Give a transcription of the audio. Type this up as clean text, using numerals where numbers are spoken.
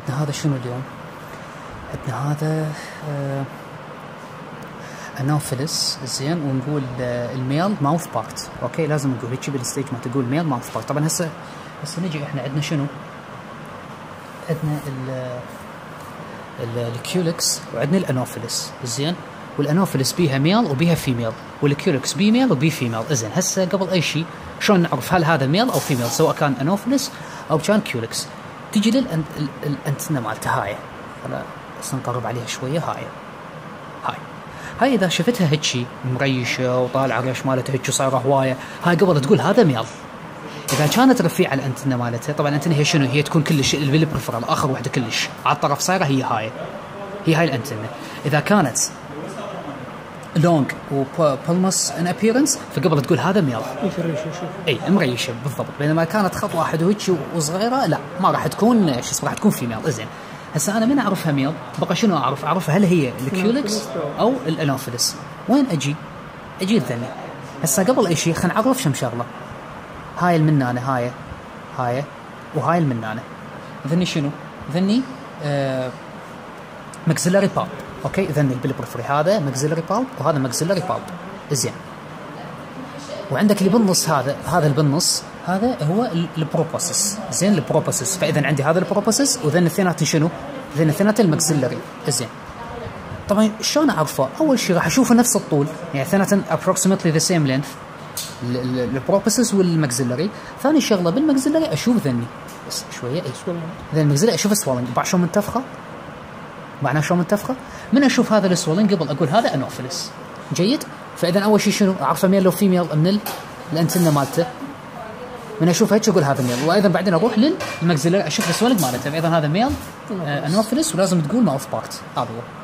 عندنا هذا شنو اليوم؟ عندنا هذا انوفيلس، زين، ونقول الميل ماوث بارت. اوكي، لازم نقول هيك بالستيج ما تقول ميل ماوث بارت. طبعا هسه نجي احنا عندنا شنو؟ عندنا الكيولكس وعندنا الانوفيلس، زين، والانوفيلس بيها ميل وبيها فيميل، والكيولكس بي ميل وبي فيميل. زين، هسه قبل اي شيء شلون نعرف هل هذا ميل او فيميل سواء كان انوفيلس او كان كيولكس؟ تجي للانتنه مالته هاي، انا بس نقرب عليها شويه. هاي اذا شفتها هيك مريشه وطالعه الريش مالتها هيك صايره هوايه، هاي قبل تقول هذا ميل. اذا كانت رفيعه الانتنه مالتها، طبعا الانتنه هي شنو؟ هي تكون كلش بالبريفرال، اخر وحده كلش على الطرف صايره، هي هاي الانتنه. اذا كانت لونج وبلمس ان ابييرنس فقبل تقول هذا ميل، اي مريشه بالضبط. بينما كانت خط واحد وهيك وصغيره، لا ما راح تكون راح تكون فيميل. زين، هسه انا من اعرفها ميل بقى شنو اعرفها؟ هل هي الكيولكس او الانوفيلس؟ وين اجي الذني. هسه قبل اي شيء خلينا نعرف كم شغله. هاي المنانه، هاي وهاي المنانه، ذني شنو؟ ذني ماكسيلاري بالب. اوكي، ذني بالبرفري، هذا ماكسيلاري بالب وهذا ماكسيلاري بالب. زين، وعندك اللي بالنص، هذا اللي بالنص هذا هو البروبوسس. زين، البروبوسس. فاذا عندي هذا البروبوسس وذن الاثنين شنو؟ ذن الاثنين الماكسيلاري. زين، طبعا شلون اعرفه؟ اول شيء راح اشوفه نفس الطول، يعني اثنين approximately the same length، البروبوسس والماكسيلاري. ثاني شغله بالماكسيلاري اشوف ذني بس شويه، ذن الماكسيلاري اشوف سوالنج. بعد شلون منتفخه؟ معناه شلون منتفخه؟ من اشوف هذا السوالنج قبل اقول هذا انوفيلس. جيد. فاذا اول شيء شنو اعرفه؟ ميل لو فيميل من الانتنه مالته. من اشوف هيك اقول هذا ميل، وايضا بعدين اروح للماكسيلاري اشوف السوالنج مالته. فاذا هذا ميل انوفيلس، ولازم تقول ماوث بارت. هذا هو.